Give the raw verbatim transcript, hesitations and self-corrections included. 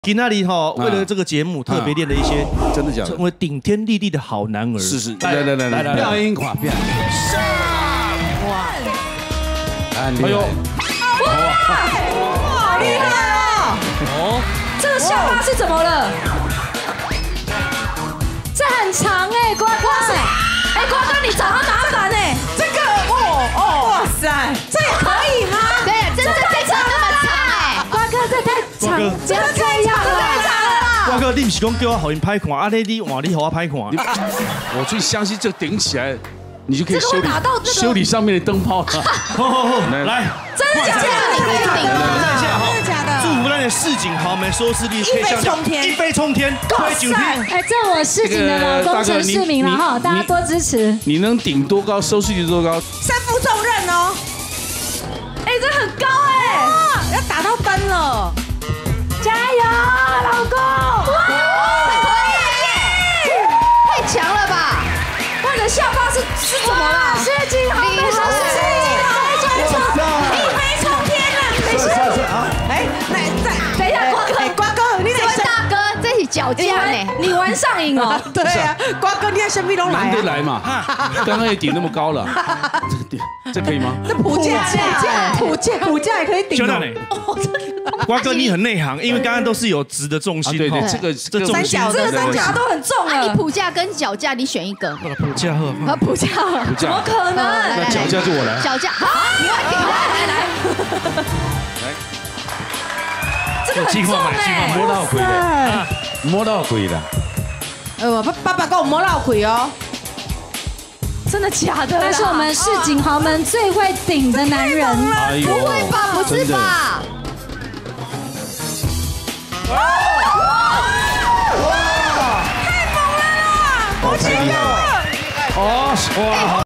今天里哈，为了这个节目特别练了一些， 真的假的？ 成为顶天立地的好男儿。 是是，来来来来来，变音垮变。哇！哎呦， 哇，好厉害哦！哦，这个下巴是怎么了？这很长哎，瓜哥。哎，瓜哥，你找他麻烦哎。这个哦哦，哇塞，这也可以吗？ 对，真的这长那么长哎， 瓜哥这太长，不要这样了，太长了。 瓜哥，你不是讲叫我好人拍看，啊你你换你好我拍看。 我最相信这顶起来，你就可以修理打到这个修理上面的灯泡了。 好好好，来， 真的假的？ 真的假的？ 真的假的？ 祝福那些市井豪门收视率一飞冲天， 一飞冲天，推九天。 哎，这我市井的老公陈世民了哈，大家多支持。 你能顶多高，收视率多高？ 身负重任哦。哎，这很高哎，要打到灯了，加油，老公！ 太强了吧！ 他的下巴是是怎么了？ 市井豪门收视率一飞冲天了！没事，哎，那再等一下，瓜哥，瓜哥，你这位大哥这是脚架呢， 你玩上瘾哦？对啊，瓜哥，你看生命都来难得来嘛，刚刚也顶那么高了，这这可以吗？ 这普价，普价，普价也可以顶。 就那里，瓜哥你很内行，因为刚刚都是有直的重心， 对对，这个这三角，这个三角都很重啊。 你普价跟脚架，你选一个。 普价呵， 啊，普价， 普价， 怎么可能？ 那脚架就我来。 脚架，好，你会顶来来来。 来， 这个很重哎， 摸到鬼的，摸到鬼的。 哎我爸爸爸跟我摸到鬼哦。真的假的？ 他是我们市井豪门最会顶的男人。 不会吧？不是吧？ 哇！太猛了啦！好厉害！ 哦，哇！